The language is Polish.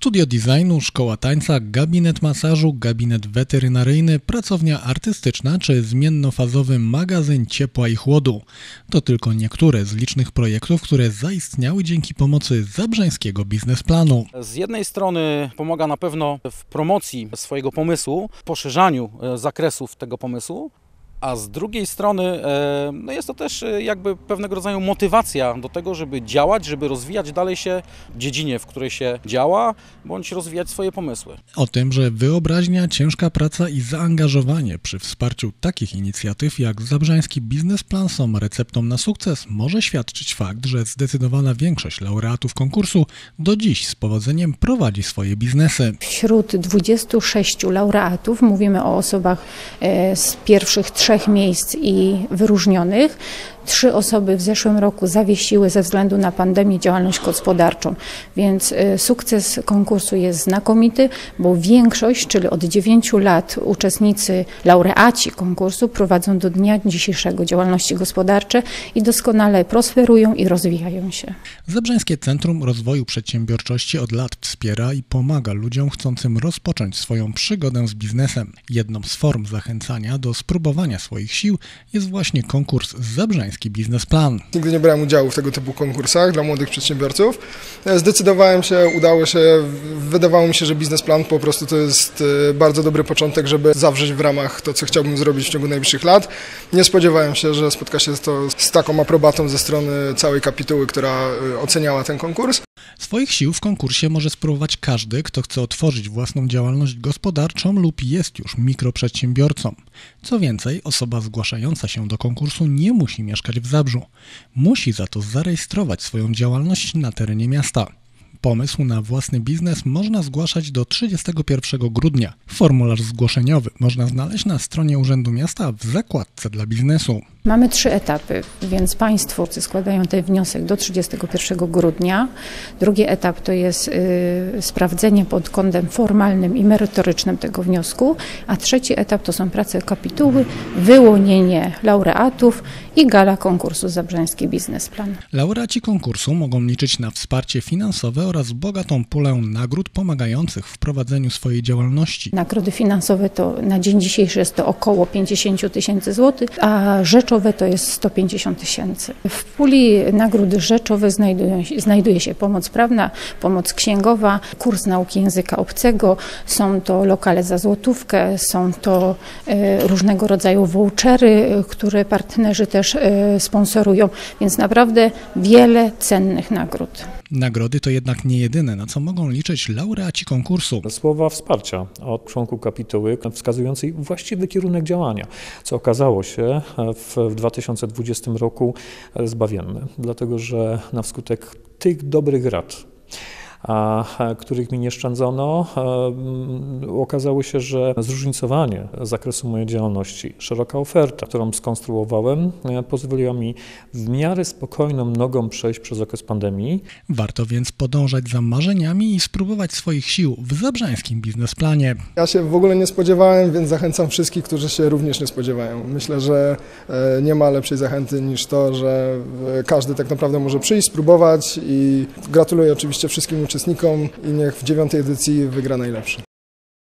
Studio designu, szkoła tańca, gabinet masażu, gabinet weterynaryjny, pracownia artystyczna czy zmiennofazowy magazyn ciepła i chłodu. To tylko niektóre z licznych projektów, które zaistniały dzięki pomocy Zabrzańskiego biznesplanu. Z jednej strony pomaga na pewno w promocji swojego pomysłu, poszerzaniu zakresów tego pomysłu, a z drugiej strony jest to też jakby pewnego rodzaju motywacja do tego, żeby działać, żeby rozwijać dalej się w dziedzinie, w której się działa, bądź rozwijać swoje pomysły. O tym, że wyobraźnia, ciężka praca i zaangażowanie przy wsparciu takich inicjatyw jak Zabrzański Biznesplan są receptą na sukces, może świadczyć fakt, że zdecydowana większość laureatów konkursu do dziś z powodzeniem prowadzi swoje biznesy. Wśród 26 laureatów, mówimy o osobach z pierwszych 3 miejsc i wyróżnionych. 3 osoby w zeszłym roku zawiesiły ze względu na pandemię działalność gospodarczą, więc sukces konkursu jest znakomity, bo większość, czyli od 9 lat uczestnicy, laureaci konkursu prowadzą do dnia dzisiejszego działalności gospodarcze i doskonale prosperują i rozwijają się. Zabrzańskie Centrum Rozwoju Przedsiębiorczości od lat wspiera i pomaga ludziom chcącym rozpocząć swoją przygodę z biznesem. Jedną z form zachęcania do spróbowania swoich sił jest właśnie konkurs Zabrzański Biznesplan. Nigdy nie brałem udziału w tego typu konkursach dla młodych przedsiębiorców. Zdecydowałem się, udało się, wydawało mi się, że biznesplan po prostu to jest bardzo dobry początek, żeby zawrzeć w ramach to, co chciałbym zrobić w ciągu najbliższych lat. Nie spodziewałem się, że spotka się to z taką aprobatą ze strony całej kapituły, która oceniała ten konkurs. Swoich sił w konkursie może spróbować każdy, kto chce otworzyć własną działalność gospodarczą lub jest już mikroprzedsiębiorcą. Co więcej, osoba zgłaszająca się do konkursu nie musi mieszkać w Zabrzu. Musi za to zarejestrować swoją działalność na terenie miasta. Pomysł na własny biznes można zgłaszać do 31 grudnia. Formularz zgłoszeniowy można znaleźć na stronie Urzędu Miasta w zakładce dla biznesu. Mamy 3 etapy, więc państwo składają ten wniosek do 31 grudnia. Drugi etap to jest sprawdzenie pod kątem formalnym i merytorycznym tego wniosku, a trzeci etap to są prace kapituły, wyłonienie laureatów i gala konkursu Zabrzański Biznesplan. Laureaci konkursu mogą liczyć na wsparcie finansowe oraz bogatą pulę nagród pomagających w prowadzeniu swojej działalności. Nagrody finansowe to na dzień dzisiejszy jest to około 50 000 złotych, a rzeczowe to jest 150 000. W puli nagród rzeczowych znajduje się pomoc prawna, pomoc księgowa, kurs nauki języka obcego, są to lokale za złotówkę, są to różnego rodzaju vouchery, które partnerzy też sponsorują, więc naprawdę wiele cennych nagród. Nagrody to jednak nie jedyne, na co mogą liczyć laureaci konkursu. Słowa wsparcia od członków kapituły wskazującej właściwy kierunek działania, co okazało się w 2020 roku zbawienne, dlatego że na skutek tych dobrych rad, których mi nie szczędzono, okazało się, że zróżnicowanie zakresu mojej działalności, szeroka oferta, którą skonstruowałem, pozwoliła mi w miarę spokojną nogą przejść przez okres pandemii. Warto więc podążać za marzeniami i spróbować swoich sił w Zabrzańskim Biznesplanie. Ja się w ogóle nie spodziewałem, więc zachęcam wszystkich, którzy się również nie spodziewają. Myślę, że nie ma lepszej zachęty niż to, że każdy tak naprawdę może przyjść, spróbować i gratuluję oczywiście wszystkim uczestnikom i niech w 9. edycji wygra najlepszy.